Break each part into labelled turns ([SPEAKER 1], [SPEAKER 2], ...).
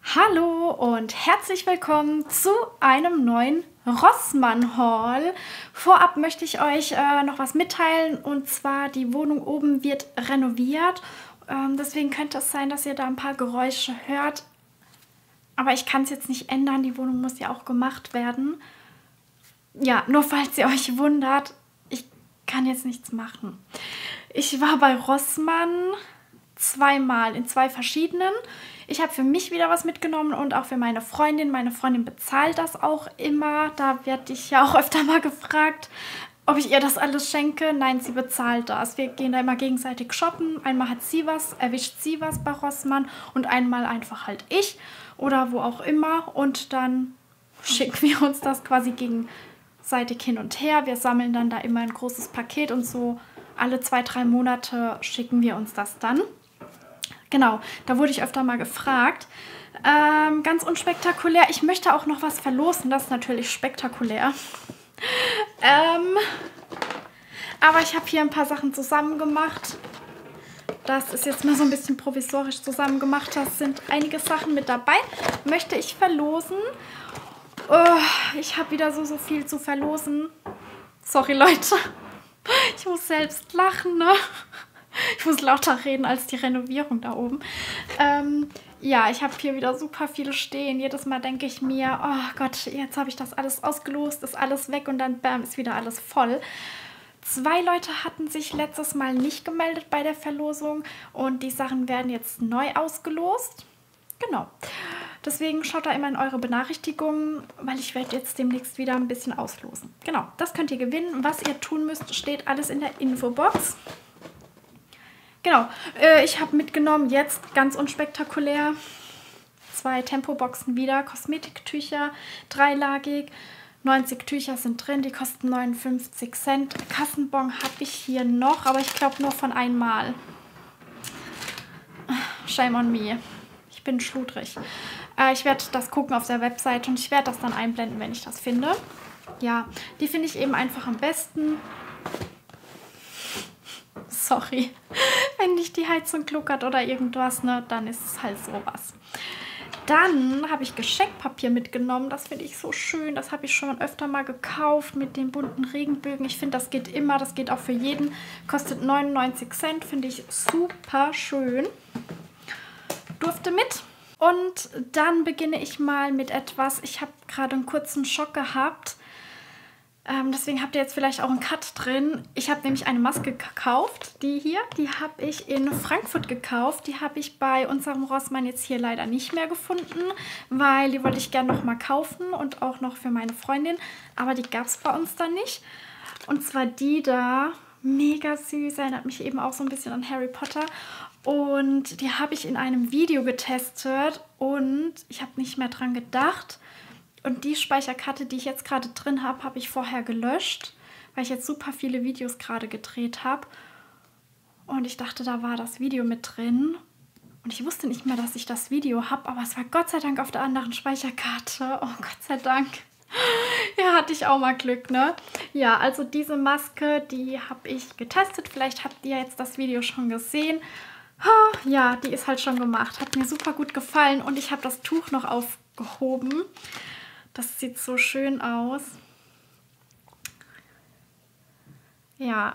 [SPEAKER 1] Hallo und herzlich willkommen zu einem neuen Rossmann-Haul. Vorab möchte ich euch noch was mitteilen, und zwar die Wohnung oben wird renoviert. Deswegen könnte es sein, dass ihr da ein paar Geräusche hört. Aber ich kann es jetzt nicht ändern, die Wohnung muss ja auch gemacht werden. Ja, nur falls ihr euch wundert, ich kann jetzt nichts machen. Ich war bei Rossmann zweimal in zwei verschiedenen. Ich habe für mich wieder was mitgenommen und auch für meine Freundin. Meine Freundin bezahlt das auch immer. Da werde ich ja auch öfter mal gefragt, ob ich ihr das alles schenke. Nein, sie bezahlt das. Wir gehen da immer gegenseitig shoppen. Einmal hat sie was, erwischt sie was bei Rossmann und einmal einfach halt ich oder wo auch immer. Und dann schicken wir uns das quasi gegenseitig hin und her. Wir sammeln dann da immer ein großes Paket und so alle 2-3 Monate schicken wir uns das dann. Genau, da wurde ich öfter mal gefragt. Ganz unspektakulär. Ich möchte auch noch was verlosen, das ist natürlich spektakulär. Aber ich habe hier ein paar Sachen zusammen gemacht. Das ist jetzt mal so ein bisschen provisorisch zusammen gemacht. Da sind einige Sachen mit dabei. Möchte ich verlosen. Ich habe wieder so viel zu verlosen. Sorry, Leute. Ich muss selbst lachen, ne? Ich muss lauter reden als die Renovierung da oben. Ja, ich habe hier wieder super viele stehen. Jedes Mal denke ich mir, oh Gott, jetzt habe ich das alles ausgelost, ist alles weg und dann bam, ist wieder alles voll. 2 Leute hatten sich letztes Mal nicht gemeldet bei der Verlosung und die Sachen werden jetzt neu ausgelost. Genau. Deswegen schaut da immer in eure Benachrichtigungen, weil ich werde jetzt demnächst wieder ein bisschen auslosen. Genau, das könnt ihr gewinnen. Was ihr tun müsst, steht alles in der Infobox. Genau, ich habe mitgenommen, jetzt ganz unspektakulär, 2 Tempoboxen wieder, Kosmetiktücher, dreilagig, 90 Tücher sind drin, die kosten 59 Cent. Kassenbon habe ich hier noch, aber ich glaube nur von einmal. Shame on me, ich bin schludrig. Ich werde das gucken auf der Website und ich werde das dann einblenden, wenn ich das finde. Ja, die finde ich eben einfach am besten. Sorry, wenn nicht die Heizung gluckert oder irgendwas, ne, dann ist es halt sowas. Dann habe ich Geschenkpapier mitgenommen. Das finde ich so schön. Das habe ich schon öfter mal gekauft mit den bunten Regenbögen. Ich finde, das geht immer. Das geht auch für jeden. Kostet 99 Cent. Finde ich super schön. Durfte mit. Und dann beginne ich mal mit etwas. Ich habe gerade einen kurzen Schock gehabt. Deswegen habt ihr jetzt vielleicht auch einen Cut drin. Ich habe nämlich eine Maske gekauft, die hier. Die habe ich in Frankfurt gekauft. Die habe ich bei unserem Rossmann jetzt hier leider nicht mehr gefunden, weil die wollte ich gerne noch mal kaufen und auch noch für meine Freundin. Aber die gab es bei uns dann nicht. Und zwar die da. Mega süß. Erinnert mich eben auch so ein bisschen an Harry Potter. Und die habe ich in einem Video getestet und ich habe nicht mehr dran gedacht. Und die Speicherkarte, die ich jetzt gerade drin habe, habe ich vorher gelöscht, weil ich jetzt super viele Videos gerade gedreht habe. Und ich dachte, da war das Video mit drin. Und ich wusste nicht mehr, dass ich das Video habe, aber es war Gott sei Dank auf der anderen Speicherkarte. Oh, Gott sei Dank. Ja, hatte ich auch mal Glück, ne? Ja, also diese Maske, die habe ich getestet. Vielleicht habt ihr jetzt das Video schon gesehen. Ja, die ist halt schon gemacht. Hat mir super gut gefallen und ich habe das Tuch noch aufgehoben. Das sieht so schön aus. Ja,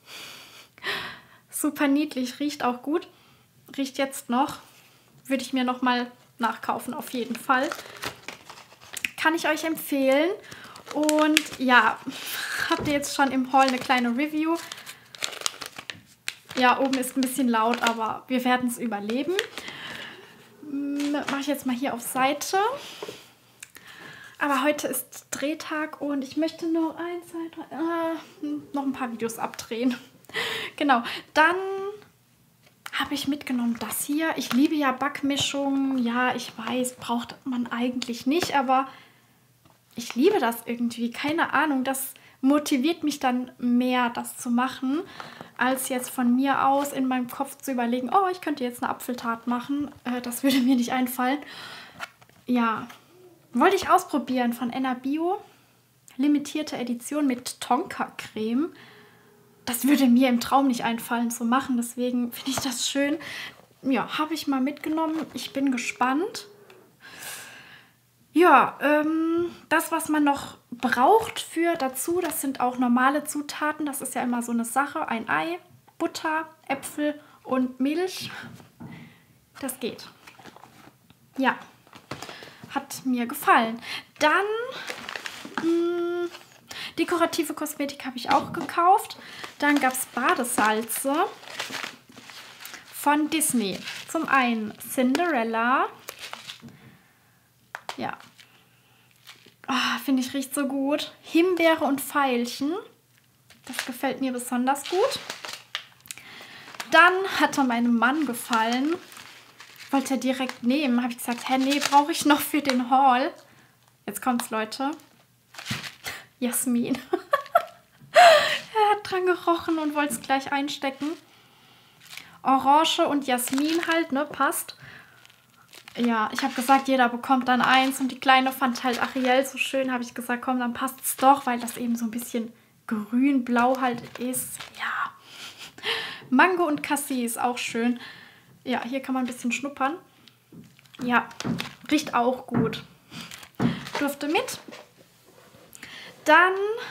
[SPEAKER 1] super niedlich, riecht auch gut. Riecht jetzt noch. Würde ich mir noch mal nachkaufen, auf jeden Fall. Kann ich euch empfehlen. Und ja, habt ihr jetzt schon im Haul eine kleine Review. Ja, oben ist ein bisschen laut, aber wir werden es überleben. Mache ich jetzt mal hier auf Seite. Aber heute ist Drehtag und ich möchte noch noch ein paar Videos abdrehen. Genau, dann habe ich mitgenommen das hier. Ich liebe ja Backmischungen. Ja, ich weiß, braucht man eigentlich nicht, aber ich liebe das irgendwie. Keine Ahnung, das motiviert mich dann mehr, das zu machen, als jetzt von mir aus in meinem Kopf zu überlegen, oh, ich könnte jetzt eine Apfeltart machen. Das würde mir nicht einfallen. Ja, wollte ich ausprobieren von Enna Bio. Limitierte Edition mit Tonka-Creme. Das würde mir im Traum nicht einfallen zu machen. Deswegen finde ich das schön. Ja, habe ich mal mitgenommen. Ich bin gespannt. Ja, das, was man noch braucht für dazu, das sind auch normale Zutaten. Das ist ja immer so eine Sache. Ein Ei, Butter, Äpfel und Milch. Das geht. Ja, hat mir gefallen. Dann dekorative Kosmetik habe ich auch gekauft. Dann gab es Badesalze von Disney. Zum einen Cinderella. Ja. Oh, finde ich, riecht so gut. Himbeere und Veilchen. Das gefällt mir besonders gut. Dann hat er meinem Mann gefallen. Wollte er direkt nehmen. Habe ich gesagt, hä, nee, brauche ich noch für den Haul. Jetzt kommt's, Leute. Jasmin. Er hat dran gerochen und wollte es gleich einstecken. Orange und Jasmin halt, ne, passt. Ja, ich habe gesagt, jeder bekommt dann eins. Und die Kleine fand halt Ariel so schön. Habe ich gesagt, komm, dann passt es doch, weil das eben so ein bisschen grün-blau halt ist. Ja. Mango und Cassis, auch schön. Ja, hier kann man ein bisschen schnuppern. Ja, riecht auch gut. Durfte mit. Dann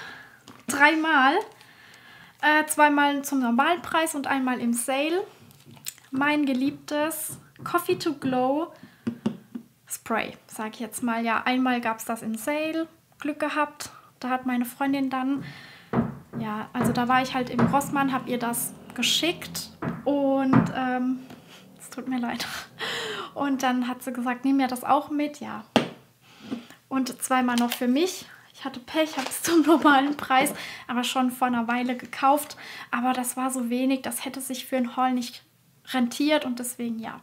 [SPEAKER 1] 3-mal. Zweimal zum normalen Preis und einmal im Sale. Mein geliebtes Coffee to Glow Spray, sage ich jetzt mal. Ja, einmal gab es das im Sale. Glück gehabt. Da hat meine Freundin dann, ja, also da war ich halt im Rossmann, habe ihr das geschickt und es tut mir leid. Und dann hat sie gesagt, nimm mir das auch mit, ja. Und 2-mal noch für mich. Ich hatte Pech, habe es zum normalen Preis, aber schon vor einer Weile gekauft. Aber das war so wenig, das hätte sich für einen Haul nicht rentiert und deswegen ja.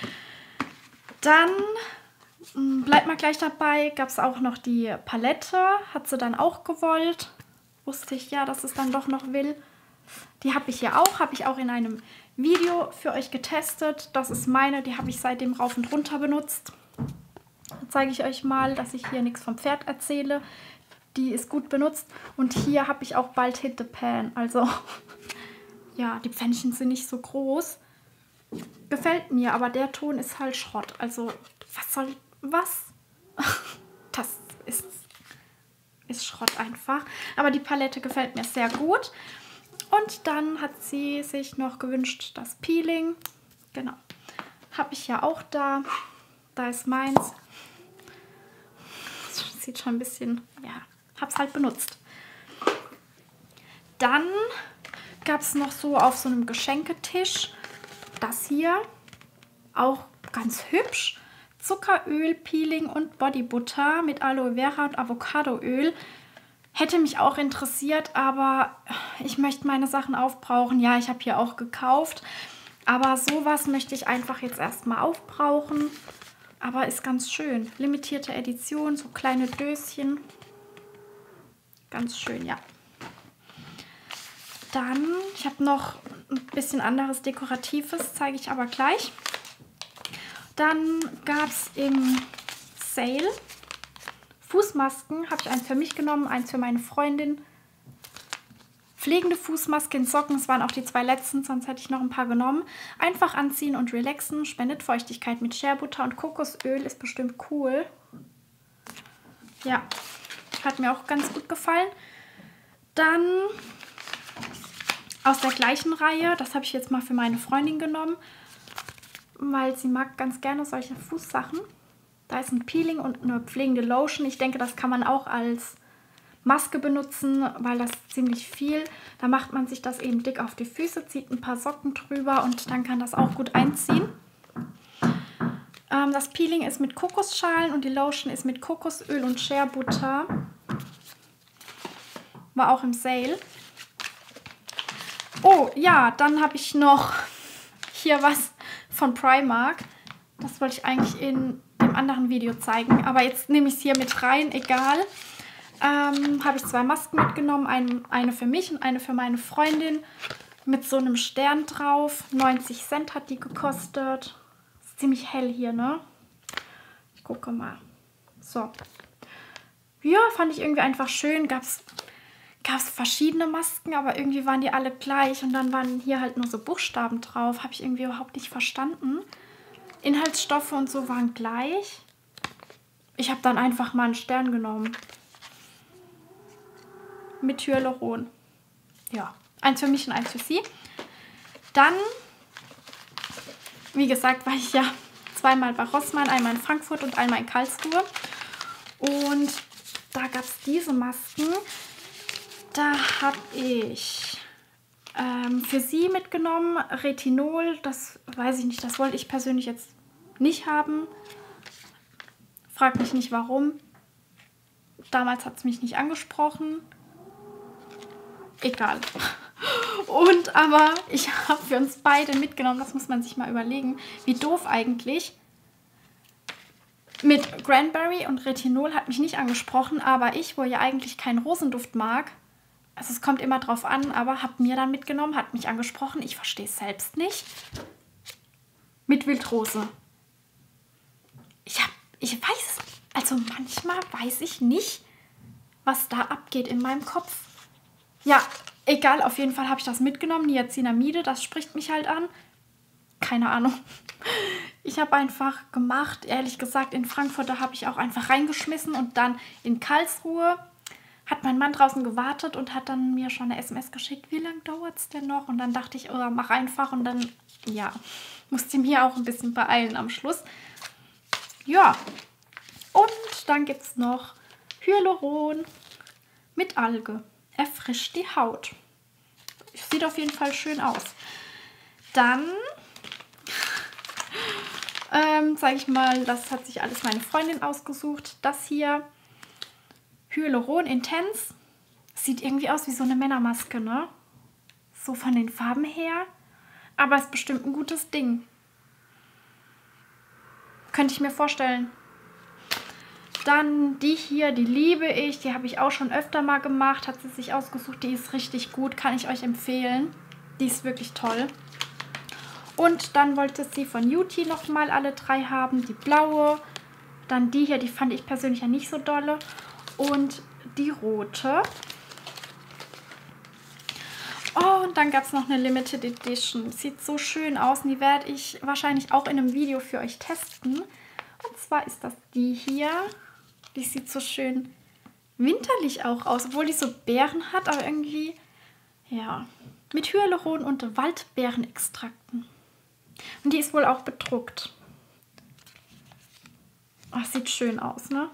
[SPEAKER 1] Dann bleibt mal gleich dabei, gab es auch noch die Palette, hat sie dann auch gewollt. Wusste ich ja, dass es dann doch noch will. Die habe ich hier auch, habe ich auch in einem Video für euch getestet. Das ist meine, die habe ich seitdem rauf und runter benutzt. Da zeige ich euch mal, dass ich hier nichts vom Pferd erzähle. Die ist gut benutzt. Und hier habe ich auch bald Hit the Pan. Also, ja, die Pfännchen sind nicht so groß. Gefällt mir, aber der Ton ist halt Schrott. Also, was? Das ist Schrott einfach. Aber die Palette gefällt mir sehr gut. Und dann hat sie sich noch gewünscht, das Peeling. Genau. Habe ich ja auch da. Da ist meins. Das sieht schon ein bisschen, ja, habe es halt benutzt. Dann gab es noch so auf so einem Geschenketisch das hier. Auch ganz hübsch. Zuckeröl, Peeling und Bodybutter mit Aloe Vera und Avocadoöl. Hätte mich auch interessiert, aber ich möchte meine Sachen aufbrauchen. Ja, ich habe hier auch gekauft, aber sowas möchte ich einfach jetzt erstmal aufbrauchen. Aber ist ganz schön. Limitierte Edition, so kleine Döschen. Ganz schön, ja. Dann, ich habe noch ein bisschen anderes Dekoratives, zeige ich aber gleich. Dann gab es im Sale Fußmasken, habe ich eins für mich genommen, eins für meine Freundin. Pflegende Fußmaske in Socken, das waren auch die 2 letzten, sonst hätte ich noch ein paar genommen. Einfach anziehen und relaxen, spendet Feuchtigkeit mit Shea Butter und Kokosöl, ist bestimmt cool. Ja, hat mir auch ganz gut gefallen. Dann aus der gleichen Reihe, das habe ich jetzt mal für meine Freundin genommen, weil sie mag ganz gerne solche Fußsachen. Da ist ein Peeling und eine pflegende Lotion. Ich denke, das kann man auch als Maske benutzen, weil das ziemlich viel. Da macht man sich das eben dick auf die Füße, zieht ein paar Socken drüber und dann kann das auch gut einziehen. Das Peeling ist mit Kokosschalen und die Lotion ist mit Kokosöl und Shea Butter. War auch im Sale. Oh ja, dann habe ich noch hier was von Primark. Das wollte ich eigentlich in dem anderen Video zeigen, aber jetzt nehme ich es hier mit rein, egal. Habe ich 2 Masken mitgenommen, eine für mich und eine für meine Freundin mit so einem Stern drauf. 90 Cent hat die gekostet. Ist ziemlich hell hier, ne? Ich gucke mal. So. Ja, fand ich irgendwie einfach schön. Gab es verschiedene Masken, aber irgendwie waren die alle gleich und dann waren hier halt nur so Buchstaben drauf. Habe ich irgendwie überhaupt nicht verstanden. Inhaltsstoffe und so waren gleich. Ich habe dann einfach mal einen Stern genommen. Mit Hyaluron. Ja, eins für mich und eins für sie. Dann, wie gesagt, war ich ja zweimal bei Rossmann, einmal in Frankfurt und einmal in Karlsruhe. Und da gab es diese Masken. Da habe ich für sie mitgenommen Retinol. Das weiß ich nicht, das wollte ich persönlich jetzt nicht haben. Frag mich nicht warum. Damals hat es mich nicht angesprochen. Egal. Und aber ich habe für uns beide mitgenommen, das muss man sich mal überlegen, wie doof eigentlich. Mit Cranberry und Retinol hat mich nicht angesprochen, aber ich, wo ja eigentlich keinen Rosenduft mag, also es kommt immer drauf an, aber habe mir dann mitgenommen, hat mich angesprochen, ich verstehe es selbst nicht. Mit Wildrose. Ich weiß, also manchmal weiß ich nicht, was da abgeht in meinem Kopf. Ja, egal, auf jeden Fall habe ich das mitgenommen. Niacinamide, das spricht mich halt an. Keine Ahnung. Ich habe einfach gemacht, ehrlich gesagt, in Frankfurt, da habe ich auch einfach reingeschmissen und dann in Karlsruhe hat mein Mann draußen gewartet und hat dann mir schon eine SMS geschickt, wie lange dauert es denn noch? Und dann dachte ich, oh, mach einfach und dann, ja, musste ich mir auch ein bisschen beeilen am Schluss. Ja, und dann gibt es noch Hyaluron mit Alge. Erfrischt die Haut. Sieht auf jeden Fall schön aus. Dann sage ich mal, das hat sich alles meine Freundin ausgesucht. Das hier, Hyaluron Intense, sieht irgendwie aus wie so eine Männermaske, ne? So von den Farben her. Aber ist bestimmt ein gutes Ding. Könnte ich mir vorstellen. Dann die hier, die liebe ich. Die habe ich auch schon öfter mal gemacht. Hat sie sich ausgesucht. Die ist richtig gut. Kann ich euch empfehlen. Die ist wirklich toll. Und dann wollte sie von Beauty nochmal alle drei haben. Die blaue. Dann die hier, die fand ich persönlich ja nicht so dolle. Und die rote. Oh, und dann gab es noch eine Limited Edition. Sieht so schön aus. Und die werde ich wahrscheinlich auch in einem Video für euch testen. Und zwar ist das die hier. Die sieht so schön winterlich auch aus. Obwohl die so Beeren hat, aber irgendwie, ja, mit Hyaluron und Waldbeerenextrakten. Und die ist wohl auch bedruckt. Oh, sieht schön aus, ne?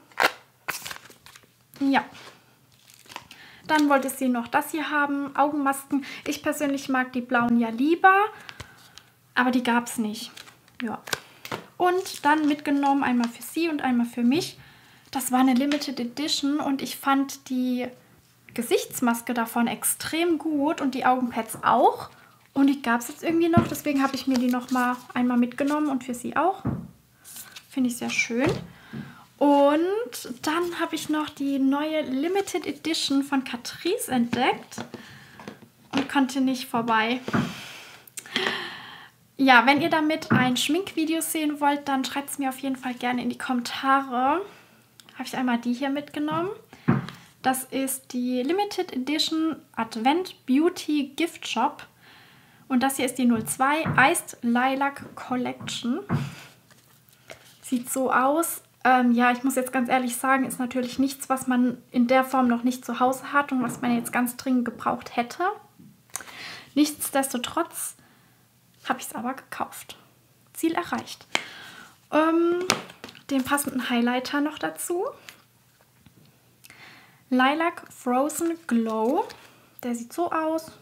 [SPEAKER 1] Ja. Dann wollte sie noch das hier haben, Augenmasken. Ich persönlich mag die blauen ja lieber, aber die gab es nicht. Ja. Und dann mitgenommen, einmal für sie und einmal für mich. Das war eine Limited Edition und ich fand die Gesichtsmaske davon extrem gut und die Augenpads auch. Und die gab es jetzt irgendwie noch, deswegen habe ich mir die noch mal einmal mitgenommen und für sie auch. Finde ich sehr schön. Und dann habe ich noch die neue Limited Edition von Catrice entdeckt und konnte nicht vorbei. Ja, wenn ihr damit ein Schminkvideo sehen wollt, dann schreibt es mir auf jeden Fall gerne in die Kommentare. Habe ich einmal die hier mitgenommen. Das ist die Limited Edition Advent Beauty Gift Shop. Und das hier ist die 02 Iced Lilac Collection. Sieht so aus. Ja, ich muss jetzt ganz ehrlich sagen, ist natürlich nichts, was man in der Form noch nicht zu Hause hat und was man jetzt ganz dringend gebraucht hätte. Nichtsdestotrotz habe ich es aber gekauft. Ziel erreicht. Den passenden Highlighter noch dazu. Lilac Frozen Glow. Der sieht so aus.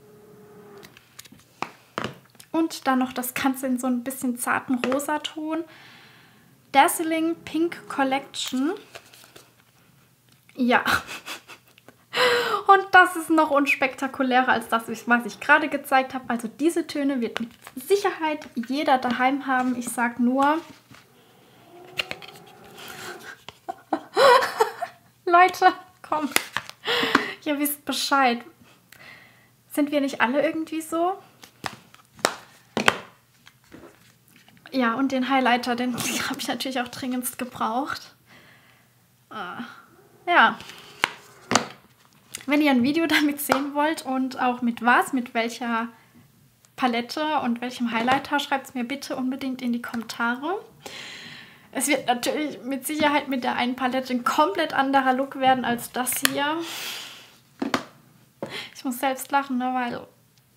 [SPEAKER 1] Und dann noch das Ganze in so ein bisschen zarten Rosaton. Dazzling Pink Collection. Ja. Und das ist noch unspektakulärer als das, was ich gerade gezeigt habe. Also diese Töne wird mit Sicherheit jeder daheim haben. Ich sage nur... Leute, komm. Ihr wisst Bescheid. Sind wir nicht alle irgendwie so? Ja, und den Highlighter, den habe ich natürlich auch dringendst gebraucht. Ja. Wenn ihr ein Video damit sehen wollt und auch mit was, mit welcher Palette und welchem Highlighter, schreibt es mir bitte unbedingt in die Kommentare. Es wird natürlich mit Sicherheit mit der einen Palette ein komplett anderer Look werden als das hier. Ich muss selbst lachen, ne, weil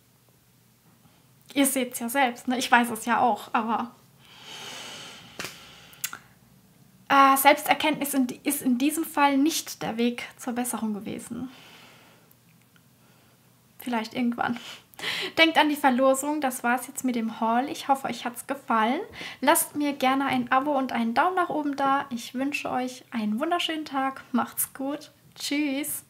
[SPEAKER 1] ihr seht es ja selbst. Ne? Ich weiß es ja auch, aber Selbsterkenntnis ist in diesem Fall nicht der Weg zur Besserung gewesen. Vielleicht irgendwann. Denkt an die Verlosung, das war es jetzt mit dem Haul. Ich hoffe, euch hat es gefallen. Lasst mir gerne ein Abo und einen Daumen nach oben da. Ich wünsche euch einen wunderschönen Tag. Macht's gut. Tschüss.